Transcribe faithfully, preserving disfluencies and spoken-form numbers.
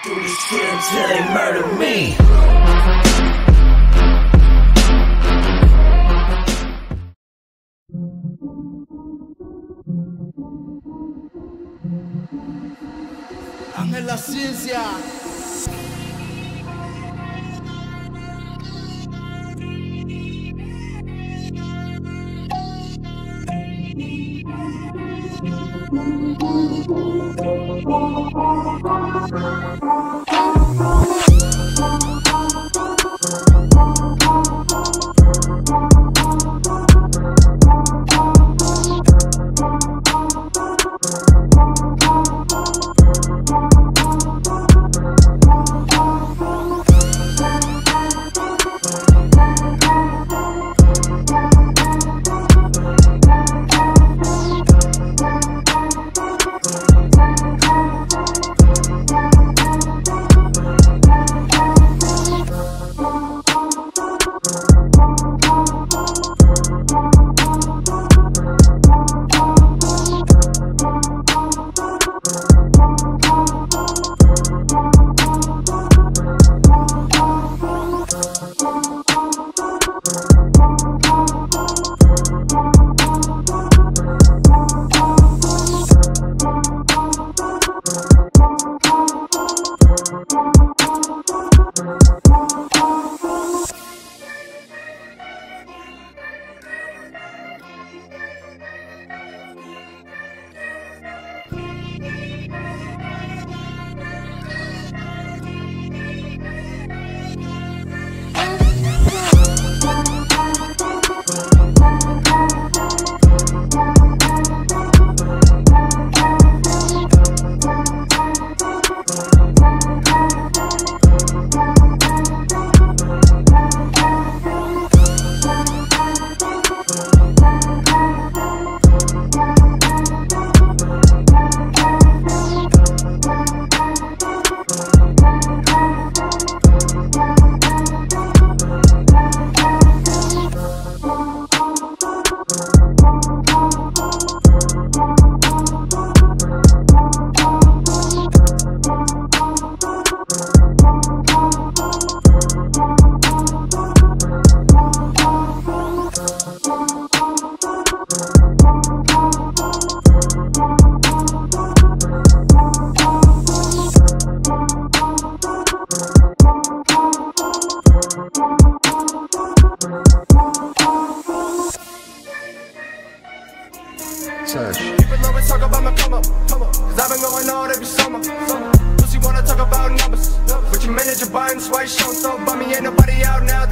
Do this shit until they murder me. En la ciencia. People always talk about my come up, come up, cause I've been going on every summer, summer. Pussy wanna talk about numbers, but your manager buying swipe show so bummy, ain't nobody out now.